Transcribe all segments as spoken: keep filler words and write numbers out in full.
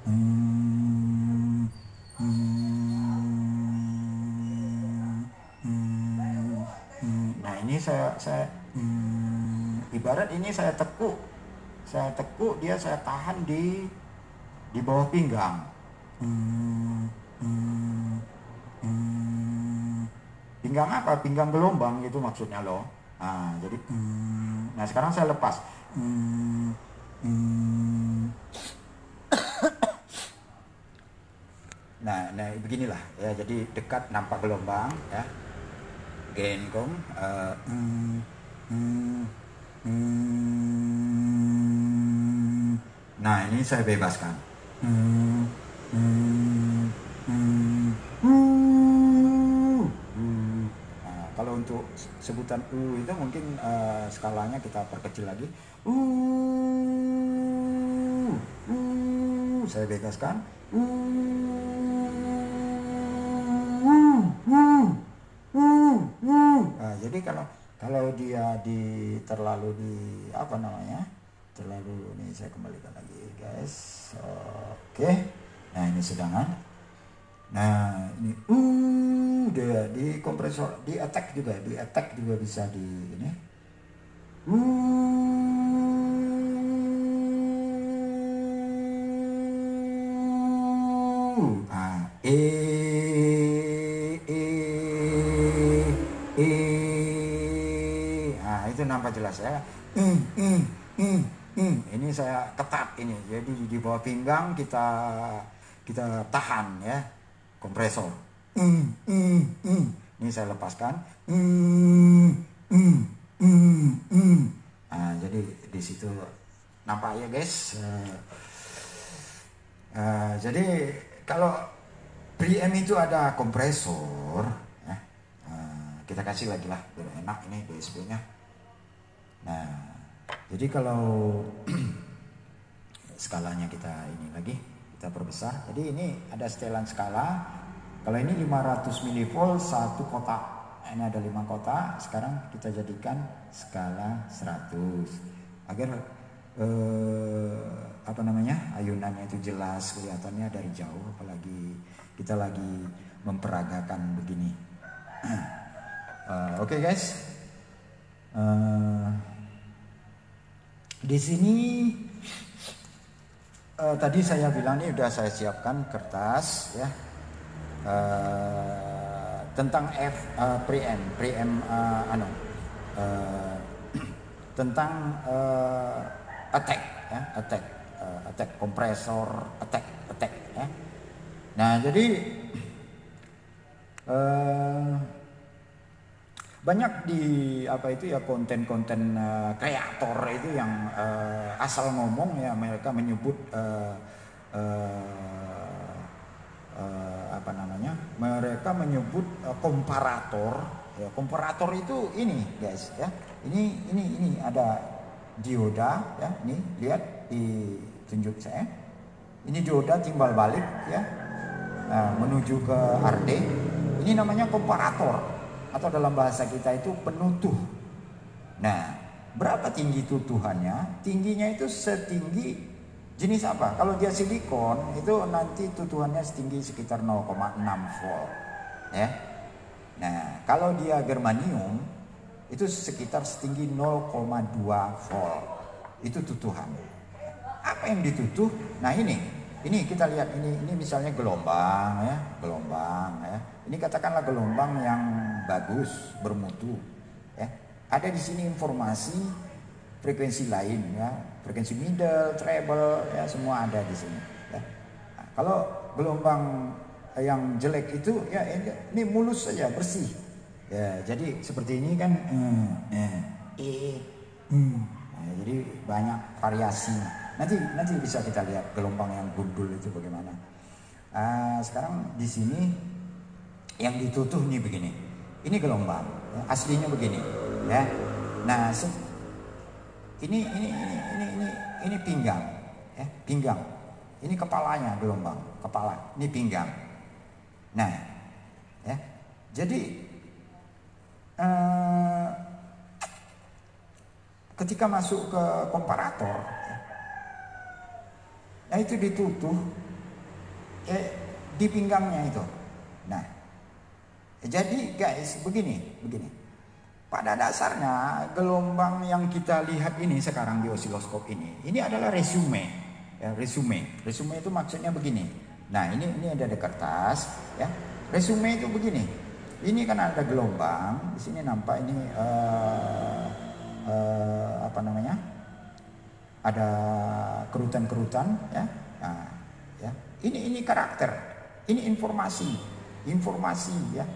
Hmm, hmm, hmm, hmm. Nah ini saya saya hmm, ibarat ini saya tekuk, saya tekuk dia saya tahan di di bawah pinggang. Hmm, hmm, hmm. Pinggang apa? Pinggang gelombang gitu maksudnya loh. Nah jadi hmm. Nah sekarang saya lepas. Hmm, hmm. Nah, nah beginilah ya. Jadi dekat nampak gelombang ya. Genkong. Uh, mm, mm, mm. Nah ini saya bebaskan. Mm, mm, mm, uh, uh. Nah, kalau untuk sebutan u itu mungkin uh, skalanya kita perkecil lagi. Uh, uh. Saya bebaskan. Uh, uh, uh. Uh, uh. Nah, jadi kalau kalau dia di terlalu di apa namanya terlalu ini saya kembalikan lagi guys. Oke, nah ini sedangkan, nah ini uh dia di kompresor, di attack juga, di attack juga bisa di ini uh ah e e e ah itu nampak jelas ya. Mm, mm, mm, mm. Ini saya ketat ini, jadi di bawah pinggang kita kita tahan ya kompresor. Mm, mm, mm. Ini saya lepaskan. Mm, mm, mm, mm. Nah, jadi di situ nampak ya guys. Uh, uh, jadi kalau preamp itu ada kompresor ya. Uh, kita kasih lagi lah biar enak ini D S P nya. Nah jadi kalau skalanya kita ini lagi kita perbesar, jadi ini ada setelan skala. Kalau ini lima ratus milivolt satu kotak, ini ada lima kotak. Sekarang kita jadikan skala seratus agar eh, apa namanya ayunannya itu jelas kelihatannya dari jauh, apalagi kita lagi memperagakan begini. uh, Oke okay guys, uh, di sini uh, tadi saya bilang ini udah saya siapkan kertas ya. Uh, tentang F uh, preamp preamp uh, anu uh, tentang uh, attack ya, attack uh, attack kompresor attack attack ya. Nah jadi uh, banyak di apa itu ya konten-konten uh, kreator itu yang uh, asal ngomong ya, mereka menyebut uh, uh, uh, apa namanya mereka menyebut uh, komparator ya. Komparator itu ini guys ya, ini ini ini ada dioda ya, ini lihat di tunjuk saya, ini dioda timbal balik ya, nah, menuju ke R D, ini namanya komparator atau dalam bahasa kita itu penutuh. Nah berapa tinggi tutuhannya? Tingginya itu setinggi jenis apa? Kalau dia silikon itu nanti tutuhannya setinggi sekitar nol koma enam volt ya. Nah kalau dia germanium itu sekitar setinggi nol koma dua volt, itu tutuhan. Apa yang ditutuh? Nah ini ini kita lihat, ini ini misalnya gelombang ya, gelombang ya. Ini katakanlah gelombang yang bagus, bermutu ya. Ada di sini informasi frekuensi lain ya, frekuensi middle, treble ya, semua ada di sini ya. Nah, kalau gelombang yang jelek itu ya ini, ini mulus saja, bersih ya. Jadi seperti ini kan eh, eh, eh, hmm. Nah, jadi banyak variasi. Nanti nanti bisa kita lihat gelombang yang gundul itu bagaimana. Uh, sekarang di sini yang ditutuh nih begini. Ini gelombang, ya, aslinya begini, ya. Nah, ini ini ini ini ini ini pinggang, ya, pinggang. Ini kepalanya gelombang, kepala. Ini pinggang. Nah, ya. Jadi uh, ketika masuk ke komparator, ya, nah itu ditutup eh, di pinggangnya itu. Nah, jadi guys, begini, begini. Pada dasarnya gelombang yang kita lihat ini sekarang di osiloskop ini, ini adalah resume, ya, resume. Resume itu maksudnya begini. Nah, ini ini ada di kertas, ya. Resume itu begini. Ini kan ada gelombang, di sini nampak ini uh, uh, apa namanya? Ada kerutan-kerutan, ya. Nah, ya. Ini ini karakter, ini informasi, informasi, ya.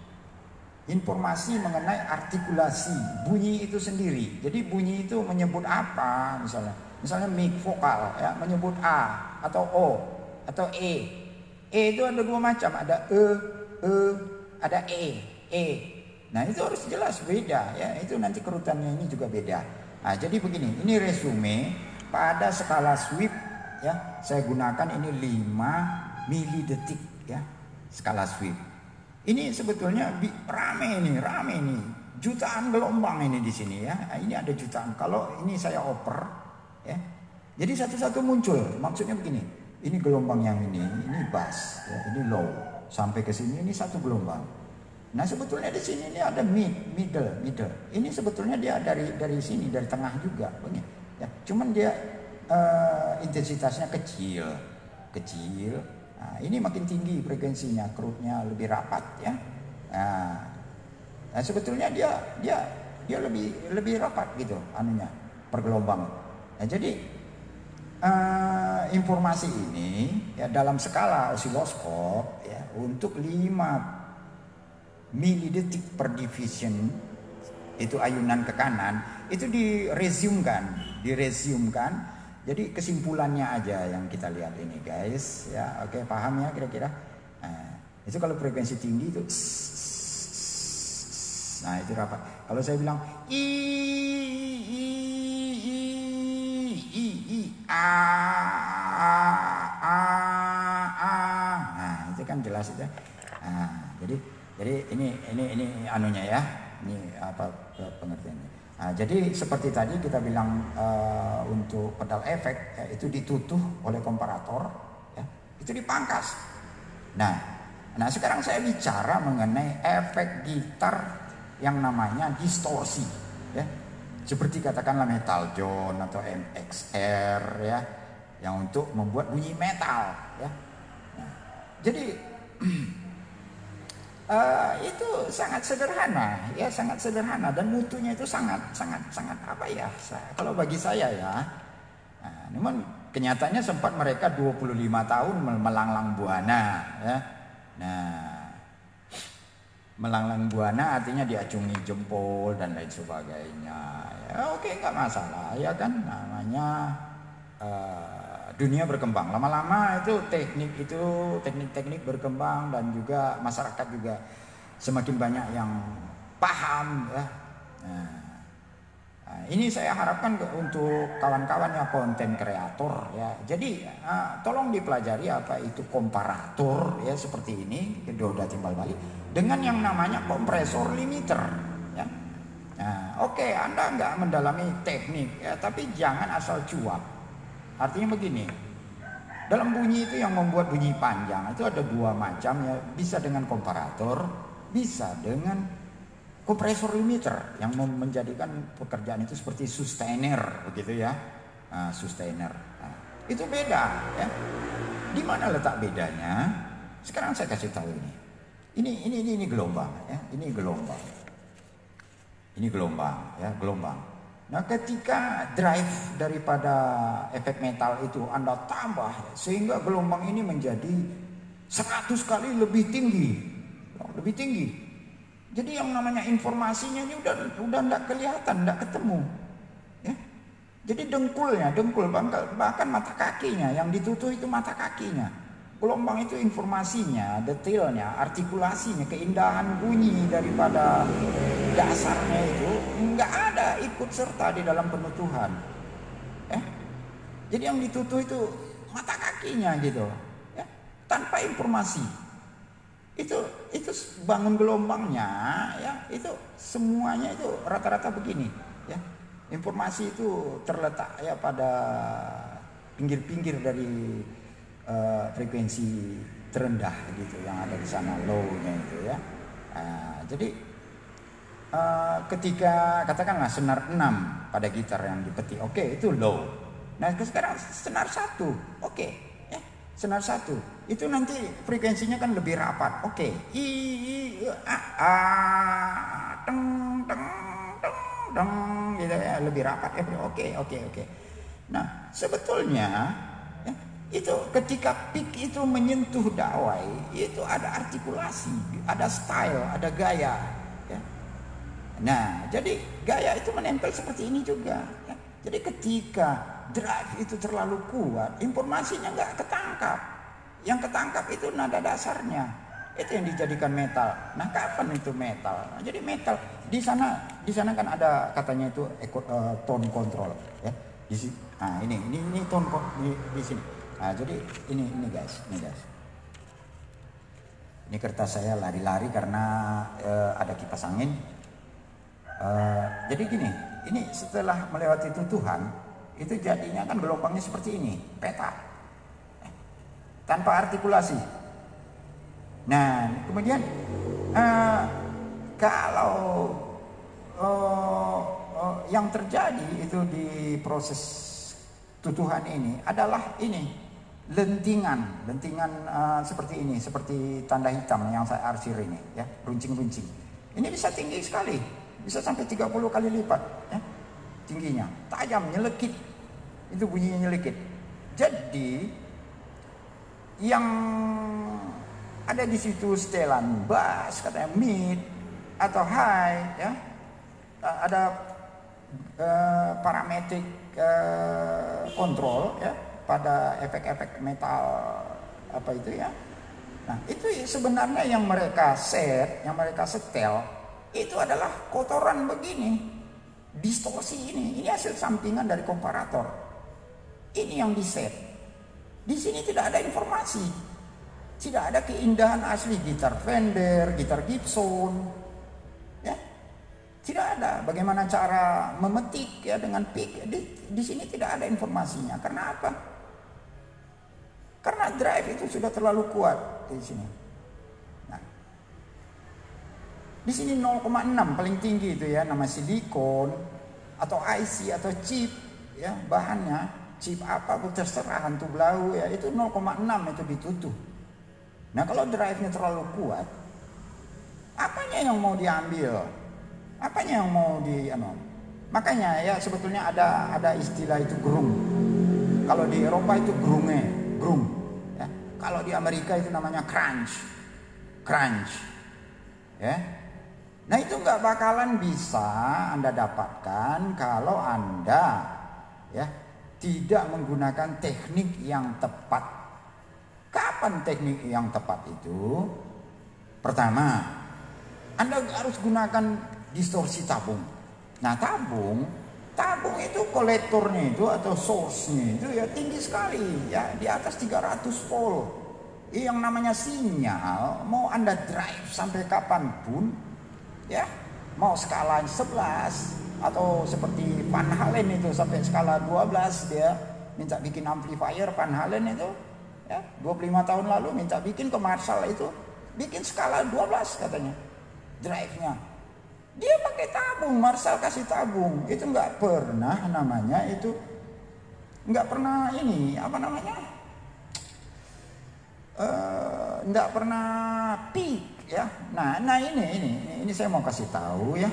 Informasi mengenai artikulasi bunyi itu sendiri. Jadi bunyi itu menyebut apa, misalnya, misalnya mik vokal, ya, menyebut a atau o atau e. E itu ada dua macam, ada e, e, ada e, e. Nah itu harus jelas beda, ya. Itu nanti kerutannya ini juga beda. Nah jadi begini, ini resume pada skala sweep, ya. Saya gunakan ini lima milidetik, ya, skala sweep. Ini sebetulnya rame ini, rame ini, jutaan gelombang ini di sini, ya. Ini ada jutaan. Kalau ini saya oper, ya, jadi satu-satu muncul. Maksudnya begini, ini gelombang yang ini, ini bass, ya, ini low, sampai ke sini ini satu gelombang. Nah sebetulnya di sini ini ada mid, middle, middle. Ini sebetulnya dia dari dari sini, dari tengah juga, begini. Ya, cuman dia uh, intensitasnya kecil, kecil. Nah, ini makin tinggi frekuensinya, kerutnya lebih rapat, ya. Nah, nah sebetulnya dia dia dia lebih lebih rapat gitu anunya per gelombang. Nah, jadi uh, informasi ini, ya, dalam skala osiloskop, ya, untuk lima milidetik per division itu ayunan ke kanan itu diresumkan, diresumkan. Jadi kesimpulannya aja yang kita lihat ini guys, ya, oke, paham ya kira-kira. Nah, itu kalau frekuensi tinggi itu, nah itu rapat. Kalau saya bilang i i i i i a a a a, nah itu kan jelas itu. Nah, jadi jadi ini ini ini anunya, ya, ini apa pengertiannya. Nah, jadi seperti tadi kita bilang uh, untuk pedal efek, ya, itu ditutuh oleh komparator, ya, itu dipangkas. Nah, nah sekarang saya bicara mengenai efek gitar yang namanya distorsi, ya, seperti katakanlah metal John atau M X R, ya, yang untuk membuat bunyi metal, ya. Nah, jadi Uh, itu sangat sederhana, ya, sangat sederhana, dan mutunya itu sangat sangat sangat apa ya, saya, kalau bagi saya, ya. Nah, namun kenyataannya sempat mereka dua puluh lima tahun melanglang buana, ya. Nah, melanglang buana artinya diacungi jempol dan lain sebagainya, ya, oke, nggak masalah, ya kan, namanya uh, dunia berkembang, lama-lama itu teknik itu teknik-teknik berkembang, dan juga masyarakat juga semakin banyak yang paham, ya. Nah, ini saya harapkan untuk kawan-kawan yang konten kreator, ya. Jadi uh, tolong dipelajari apa itu komparator, ya, seperti ini, kedua timbal balik dengan yang namanya kompresor limiter, ya. Nah, oke, okay, Anda nggak mendalami teknik, ya, tapi jangan asal cuap. Artinya begini, dalam bunyi itu yang membuat bunyi panjang itu ada dua macam, ya, bisa dengan komparator, bisa dengan kompresor limiter yang menjadikan pekerjaan itu seperti sustainer, begitu, ya. Nah, sustainer, nah, itu beda, ya. Di mana letak bedanya? Sekarang saya kasih tahu ini. Ini ini ini, ini gelombang, ya. Ini gelombang. Ini gelombang, ya, gelombang. Nah, ketika drive daripada efek metal itu Anda tambah, sehingga gelombang ini menjadi seratus kali lebih tinggi, lebih tinggi. Jadi yang namanya informasinya ini udah udah enggak kelihatan, enggak ketemu, ya. Jadi dengkulnya, dengkul bahkan mata kakinya yang ditutup itu mata kakinya. Gelombang itu informasinya, detailnya, artikulasinya, keindahan bunyi daripada dasarnya itu nggak ada ikut serta di dalam penutuhan. Eh? Jadi yang ditutup itu mata kakinya gitu, ya, tanpa informasi. Itu itu bangun gelombangnya, ya, itu semuanya itu rata-rata begini, ya. Informasi itu terletak, ya, pada pinggir-pinggir dari Uh, frekuensi terendah gitu yang ada di sana, low-nya itu ya. Uh, jadi uh, ketika katakanlah senar enam pada gitar yang dipetik, oke okay, itu low. Nah sekarang senar satu, oke okay, ya, senar satu itu nanti frekuensinya kan lebih rapat, oke, okay. I, i, a, a, teng, teng, teng, teng, gitu ya, lebih rapat ya, oke, okay, oke, okay, oke. Okay. Nah sebetulnya ya, itu ketika pick itu menyentuh dawai itu ada artikulasi, ada style, ada gaya. Ya. Nah jadi gaya itu menempel seperti ini juga. Ya. Jadi ketika drive itu terlalu kuat, informasinya nggak ketangkap. Yang ketangkap itu nada dasarnya, itu yang dijadikan metal. Nah kapan itu metal? Nah, jadi metal di sana, di sana kan ada katanya itu uh, tone control. Ya. Di sini, nah ini, ini, ini tone di, di sini. Nah, jadi ini, ini guys, ini guys. Ini kertas saya lari-lari karena uh, ada kipas angin. Uh, jadi gini, ini setelah melewati tutuhan, itu jadinya kan gelombangnya seperti ini, peta, eh, tanpa artikulasi. Nah, kemudian uh, kalau uh, uh, yang terjadi itu di proses tutuhan ini adalah ini lentingan, lentingan uh, seperti ini, seperti tanda hitam yang saya arsir ini, ya, runcing-runcing. Ini bisa tinggi sekali, bisa sampai tiga puluh kali lipat, ya, tingginya, tajam, nyelekit, itu bunyinya nyelekit. Jadi yang ada di situ setelan bass, katanya mid atau high, ya, ada uh, parametrik uh, kontrol, ya, pada efek-efek metal apa itu ya. Nah itu sebenarnya yang mereka set, yang mereka setel itu adalah kotoran begini, distorsi ini, ini hasil sampingan dari komparator. Ini yang diset. Di sini tidak ada informasi, tidak ada keindahan asli gitar Fender, gitar Gibson, ya, tidak ada. Bagaimana cara memetik ya dengan pick? Di, di sini tidak ada informasinya. Karena apa? Karena drive itu sudah terlalu kuat di sini. Nah, di sini nol koma enam paling tinggi itu ya, nama silikon atau I C atau chip ya, bahannya chip apa pun terserah, hantu belau ya, itu nol koma enam itu ditutup. Nah kalau drive-nya terlalu kuat, apanya yang mau diambil? Apanya yang mau di ano? Makanya ya sebetulnya ada ada istilah itu grung. Kalau di Eropa itu grunge, grung. Ya. Kalau di Amerika itu namanya crunch, crunch. Ya. Nah itu nggak bakalan bisa Anda dapatkan kalau Anda ya tidak menggunakan teknik yang tepat. Kapan teknik yang tepat itu? Pertama, Anda harus gunakan distorsi tabung. Nah tabung, tabung itu kolektornya itu atau source-nya itu ya tinggi sekali ya, di atas tiga ratus volt. Yang namanya sinyal mau Anda drive sampai kapanpun ya, mau skala sebelas atau seperti Van Halen itu sampai skala dua belas, dia minta bikin amplifier Van Halen itu ya, dua puluh lima tahun lalu minta bikin ke Marshall itu bikin skala dua belas katanya drive-nya. Dia pakai tabung, Marshall kasih tabung. Itu nggak pernah namanya itu, nggak pernah ini apa namanya, uh, nggak pernah peak ya. Nah, nah ini ini ini saya mau kasih tahu ya.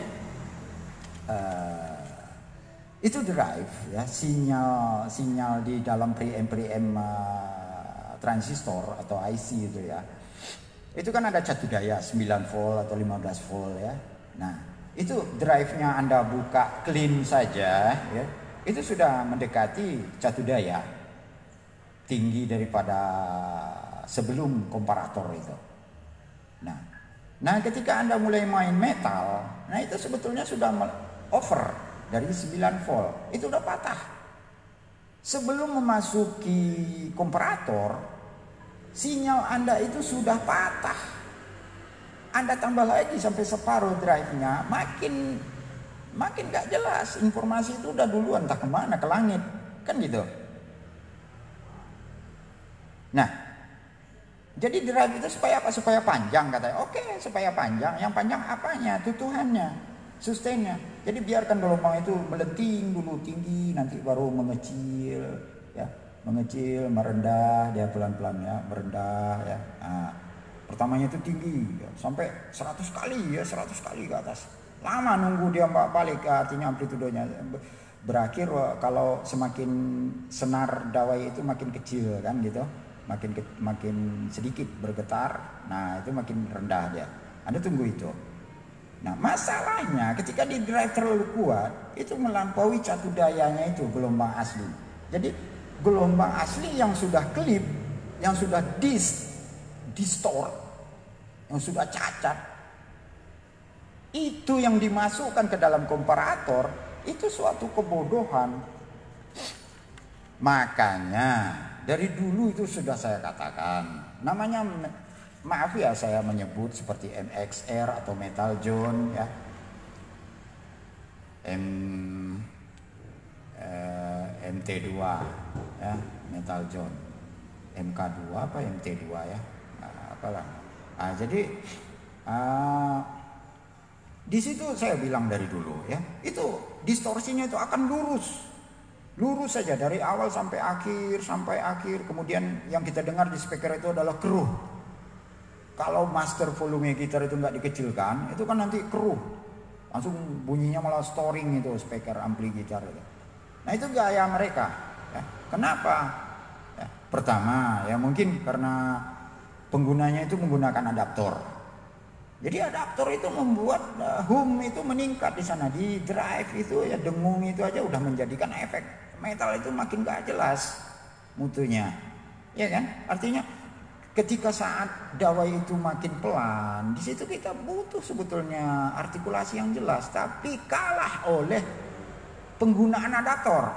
Uh, itu drive ya, sinyal sinyal di dalam preamp preamp uh, transistor atau I C itu ya. Itu kan ada catu daya sembilan volt atau lima belas volt ya. Nah, itu drive-nya Anda buka clean saja ya, itu sudah mendekati catu daya tinggi daripada sebelum komparator itu. Nah, nah ketika Anda mulai main metal, nah itu sebetulnya sudah over dari sembilan volt, itu udah patah. Sebelum memasuki komparator, sinyal Anda itu sudah patah. Anda tambah lagi sampai separuh drive-nya, makin makin gak jelas, informasi itu udah duluan entah kemana, ke langit, kan gitu. Nah, Jadi drive itu supaya apa? Supaya panjang katanya. Oke, supaya panjang. Yang panjang apanya? Tutuhannya, sustainnya. Jadi biarkan gelombang itu melenting dulu tinggi, nanti baru mengecil, ya, mengecil, merendah, dia pelan-pelan ya, merendah ya. Nah, pertamanya itu tinggi, ya, sampai seratus kali ya, seratus kali ke atas. Lama nunggu dia balik, artinya amplitudenya. Berakhir kalau semakin senar dawai itu makin kecil kan gitu. Makin makin sedikit bergetar, nah itu makin rendah dia. Anda tunggu itu. Nah masalahnya ketika di drive terlalu kuat, itu melampaui catu dayanya itu gelombang asli. Jadi gelombang asli yang sudah klip, yang sudah dis, distort, yang sudah cacat, itu yang dimasukkan ke dalam komparator, itu suatu kebodohan. Makanya dari dulu itu sudah saya katakan, namanya, maaf ya saya menyebut seperti M X R atau Metal Zone ya, M eh, M T dua ya, Metal Zone, M K dua apa M T dua ya, nah, apalah. Nah, jadi uh, di situ saya bilang dari dulu ya, itu distorsinya itu akan lurus. Lurus saja dari awal sampai akhir, sampai akhir. Kemudian yang kita dengar di speaker itu adalah keruh. Kalau master volume gitar itu nggak dikecilkan, itu kan nanti keruh. Langsung bunyinya malah storing itu speaker ampli gitar itu. Nah itu gaya mereka. Ya. Kenapa? Ya, pertama ya mungkin karena penggunanya itu menggunakan adaptor. Jadi adaptor itu membuat uh, hum itu meningkat di sana. Di drive itu ya dengung itu aja udah menjadikan efek metal itu makin gak jelas mutunya, ya kan? Artinya ketika saat dawai itu makin pelan, di situ kita butuh sebetulnya artikulasi yang jelas, tapi kalah oleh penggunaan adaptor.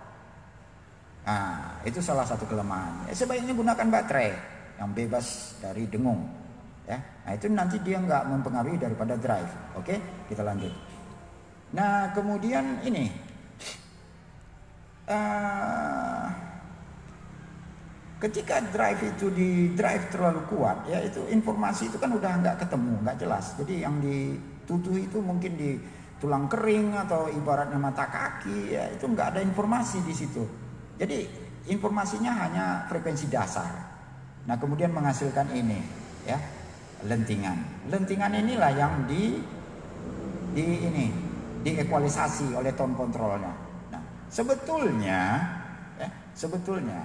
Nah, itu salah satu kelemahan. Ya, sebaiknya gunakan baterai yang bebas dari dengung, ya. Nah itu nanti dia nggak mempengaruhi daripada drive. Oke, kita lanjut. Nah kemudian ini. Uh, ketika drive itu di drive terlalu kuat ya, itu informasi itu kan udah nggak ketemu, nggak jelas. Jadi yang ditutuh itu mungkin di tulang kering atau ibaratnya mata kaki ya, itu nggak ada informasi di situ. Jadi informasinya hanya frekuensi dasar. Nah kemudian menghasilkan ini ya, lentingan. Lentingan inilah yang di di ini diekualisasi oleh tone controlnya. Sebetulnya, ya, sebetulnya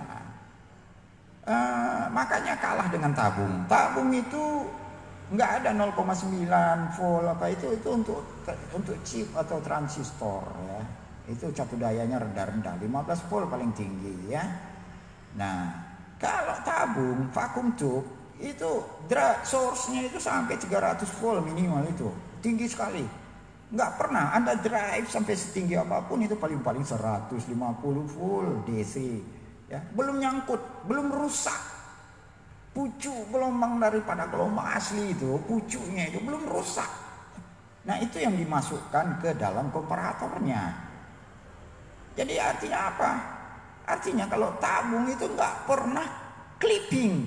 uh, makanya kalah dengan tabung. Tabung itu nggak ada nol koma sembilan volt apa itu itu untuk untuk chip atau transistor ya. Itu catu dayanya rendah-rendah, lima belas volt paling tinggi ya. Nah, kalau tabung vakum tube itu source-nya itu sampai tiga ratus volt minimal, itu tinggi sekali. Nggak pernah Anda drive sampai setinggi apapun itu paling-paling seratus lima puluh volt D C ya, belum nyangkut, belum rusak pucuk gelombang daripada gelombang asli itu, pucuknya itu belum rusak. Nah itu yang dimasukkan ke dalam komparatornya. Jadi artinya apa? Artinya kalau tabung itu nggak pernah clipping.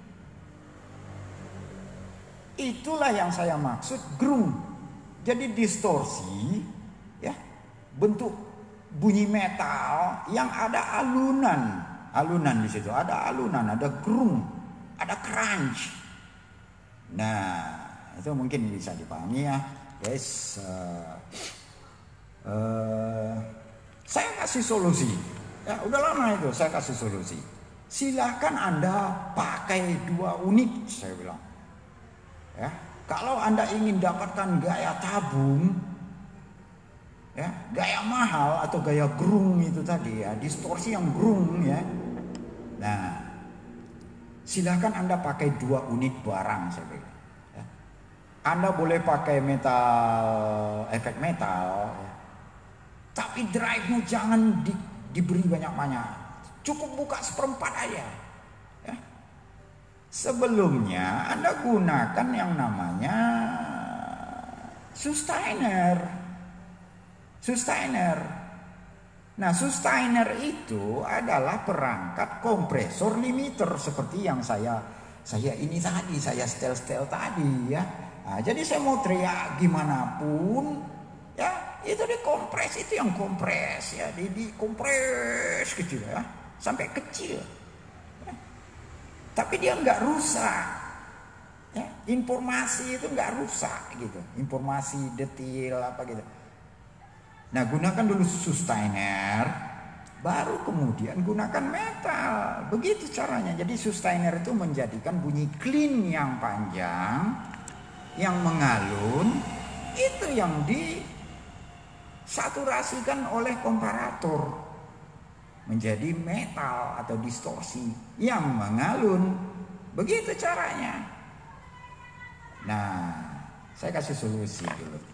Itulah yang saya maksud grung. Jadi distorsi ya, bentuk bunyi metal yang ada alunan, alunan di situ, ada alunan, ada grung, ada crunch. Nah, itu mungkin bisa dipahami ya, guys. Uh, uh, saya kasih solusi. Ya, udah lama itu saya kasih solusi. Silahkan Anda pakai dua unit, saya bilang. Ya. Kalau Anda ingin dapatkan gaya tabung, ya, gaya mahal atau gaya grung itu tadi ya, distorsi yang grung ya. Nah, silakan Anda pakai dua unit barang saya bilang. Ya. Anda boleh pakai metal, efek metal, ya. Tapi drive-nya jangan di, diberi banyak-banyak. Cukup buka seperempat aja. Ya. Sebelumnya Anda gunakan yang namanya sustainer. Sustainer. Nah, sustainer itu adalah perangkat kompresor limiter seperti yang saya saya ini tadi, saya setel-setel tadi ya. Nah, jadi saya mau teriak gimana pun ya, itu dikompres, itu yang kompres ya, di, dikompres gitu ya, sampai kecil. Ya. Tapi dia nggak rusak. Ya, informasi itu nggak rusak gitu, informasi detail apa gitu. Nah, gunakan dulu sustainer, baru kemudian gunakan metal. Begitu caranya. Jadi sustainer itu menjadikan bunyi clean yang panjang, yang mengalun, itu yang disaturasikan oleh komparator menjadi metal atau distorsi yang mengalun. Begitu caranya. Nah, saya kasih solusi dulu.